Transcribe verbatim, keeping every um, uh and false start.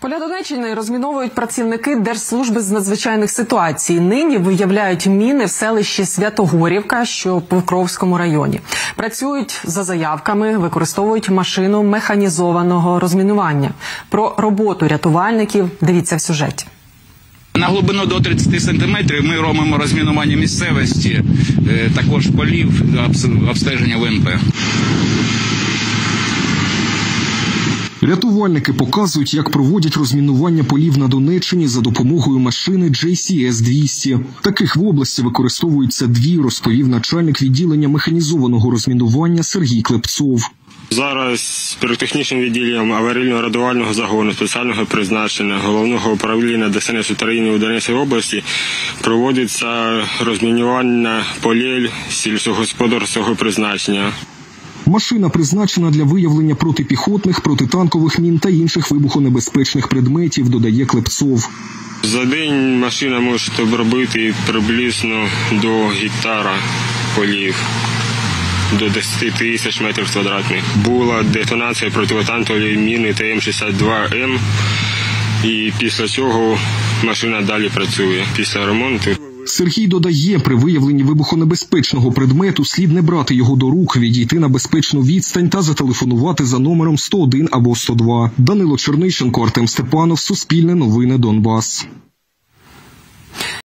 Поля Донеччини розміновують працівники Держслужби з надзвичайних ситуацій. Нині виявляють міни в селищі Святогорівка, що в Покровському районі. Працюють за заявками, використовують машину механізованого розмінування. Про роботу рятувальників дивіться в сюжеті. На глибину до тридцяти сантиметрів ми робимо розмінування місцевості, також полів, обстеження В Н П. Рятувальники показують, як проводять розмінування полів на Донеччині за допомогою машини Джей Сі Ес двісті. Таких в області використовуються дві, розповів начальник відділення механізованого розмінування Сергій Клепцов. Зараз піротехнічним відділенням аварійно-рятувального загону спеціального призначення Головного управління Де Ес Ен Ес України у Донецькій області проводиться розмінування полів сільськогосподарського призначення. Машина призначена для виявлення протипіхотних, протитанкових мін та інших вибухонебезпечних предметів, додає Клепцов. За день машина може обробити приблизно до гектара полів, до десяти тисяч метрів квадратних. Була детонація протитанкової міни Т М шістдесят два М, і після цього машина далі працює, після ремонту. Сергій додає, при виявленні вибухонебезпечного предмету слід не брати його до рук, відійти на безпечну відстань та зателефонувати за номером сто один або сто два. Данило Чернищенко, Артем Степанов, Суспільне новини, Донбас.